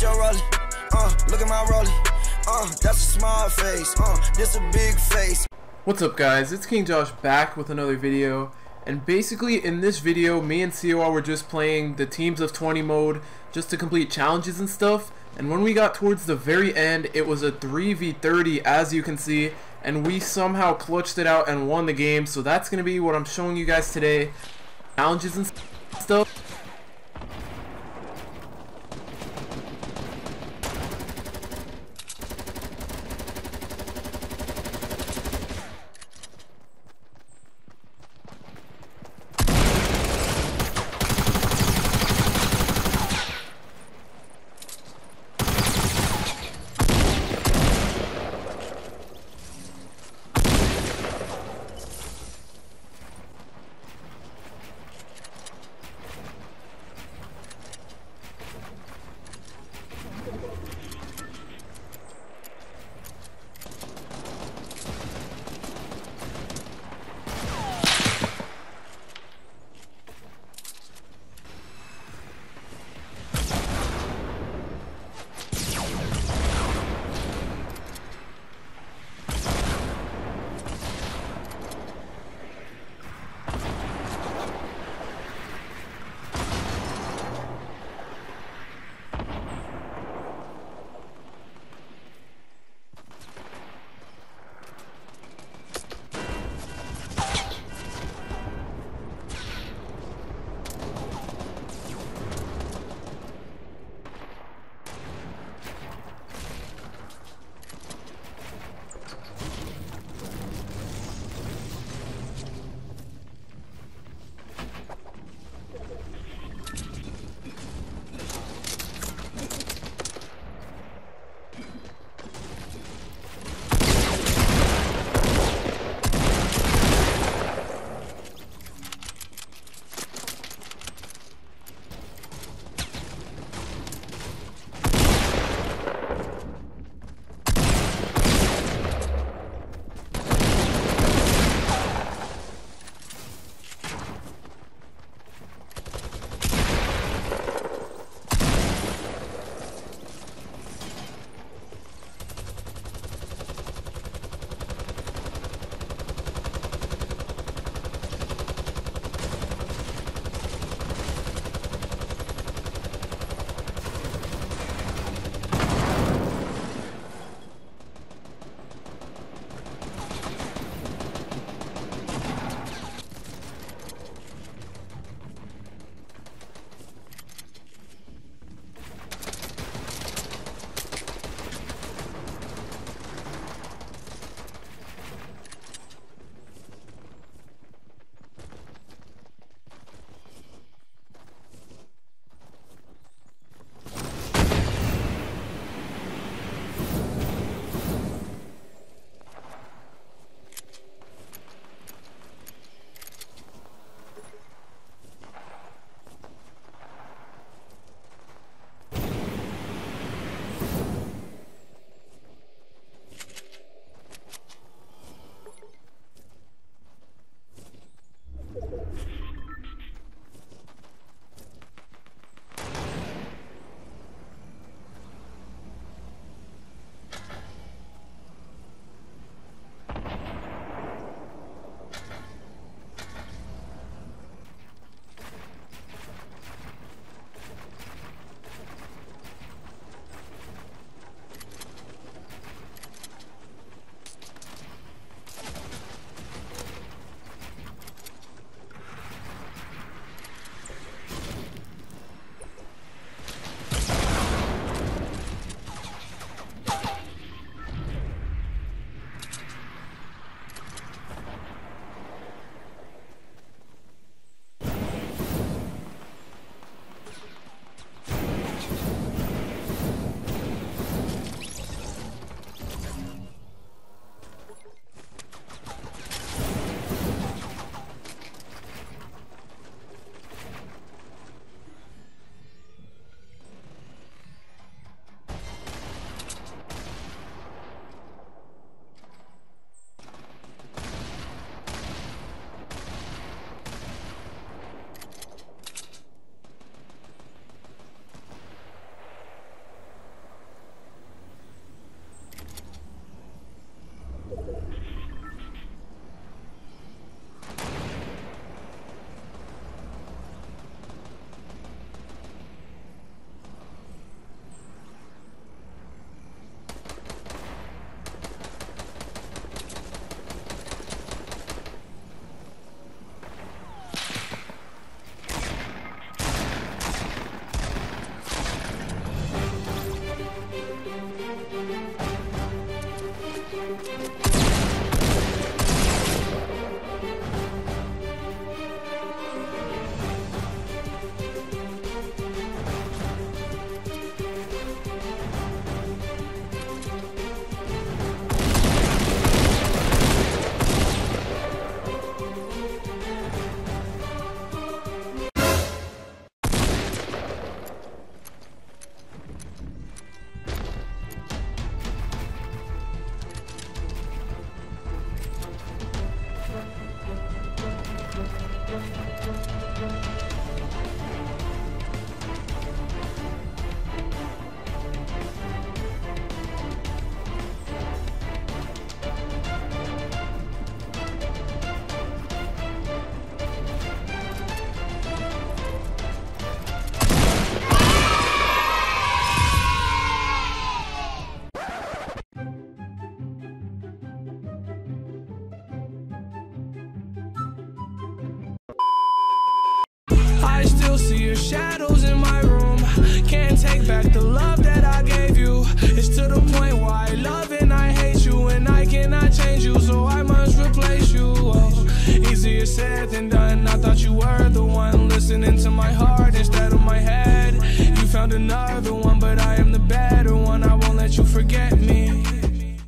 your rollie. Look at my rollie. That's a small face. This a big face. What's up, guys? It's King Josh back with another video. And basically in this video, me and Cwaa were just playing the teams of 20 mode just to complete challenges and stuff. And when we got towards the very end, it was a 3v30 as you can see. And we somehow clutched it out and won the game. So that's going to be what I'm showing you guys today. Challenges and stuff. easier said than done. I thought you were the one listening to my heart instead of my head. You found another one, but I am the better one. I won't let you forget me.